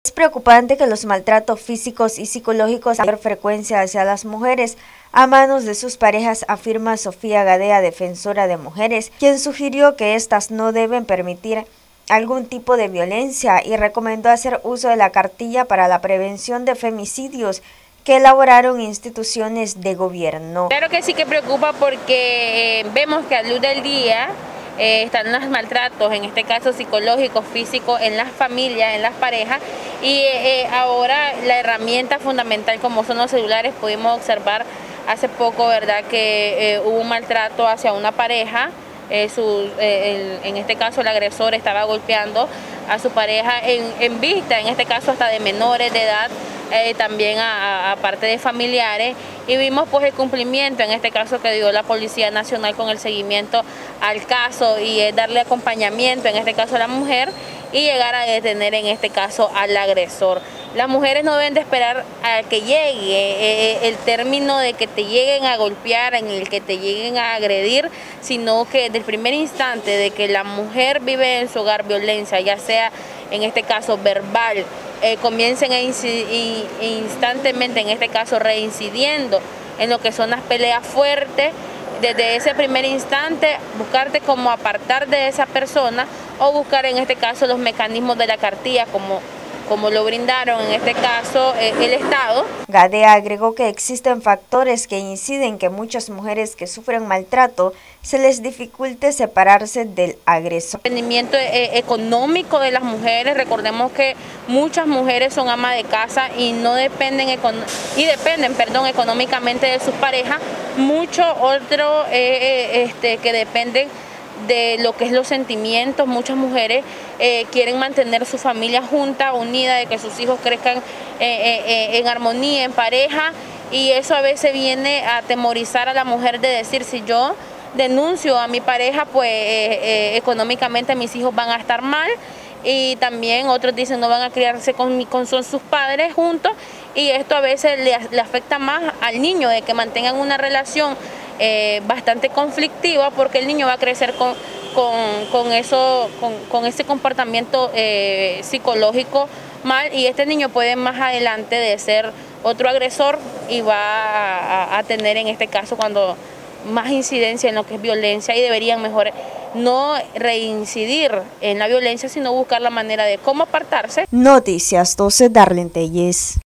Es preocupante que los maltratos físicos y psicológicos a mayor frecuencia hacia las mujeres a manos de sus parejas, afirma Sofía Gadea, defensora de mujeres, quien sugirió que éstas no deben permitir algún tipo de violencia y recomendó hacer uso de la cartilla para la prevención de femicidios que elaboraron instituciones de gobierno. Claro que sí que preocupa porque vemos que a luz del día están los maltratos, en este caso psicológicos, físicos, en las familias, en las parejas, y ahora la herramienta fundamental como son los celulares. Pudimos observar hace poco, ¿verdad?, que hubo un maltrato hacia una pareja. En este caso el agresor estaba golpeando a su pareja en vista, en este caso hasta de menores de edad, también aparte de familiares, y vimos pues el cumplimiento en este caso que dio la Policía Nacional con el seguimiento al caso y darle acompañamiento en este caso a la mujer y llegar a detener en este caso al agresor. Las mujeres no deben de esperar a que llegue el término de que te lleguen a golpear, en el que te lleguen a agredir, sino que desde el primer instante de que la mujer vive en su hogar violencia, ya sea en este caso verbal, comiencen a instantemente, en este caso reincidiendo en lo que son las peleas fuertes. Desde ese primer instante buscarte como apartar de esa persona o buscar en este caso los mecanismos de la cartilla como lo brindaron en este caso el Estado. Gadea agregó que existen factores que inciden en que muchas mujeres que sufren maltrato se les dificulte separarse del agresor. El rendimiento económico de las mujeres, recordemos que muchas mujeres son amas de casa y no dependen económicamente de sus parejas, muchos otros que dependen de lo que es los sentimientos. Muchas mujeres quieren mantener su familia junta, unida, de que sus hijos crezcan en armonía, en pareja, y eso a veces viene a atemorizar a la mujer de decir, si yo denuncio a mi pareja, pues económicamente mis hijos van a estar mal, y también otros dicen no van a criarse con sus padres juntos, y esto a veces le afecta más al niño, de que mantengan una relación bastante conflictiva, porque el niño va a crecer con ese comportamiento psicológico mal, y este niño puede más adelante de ser otro agresor y va a tener en este caso cuando más incidencia en lo que es violencia, y deberían mejor no reincidir en la violencia, sino buscar la manera de cómo apartarse. Noticias 12, Darlene Telles.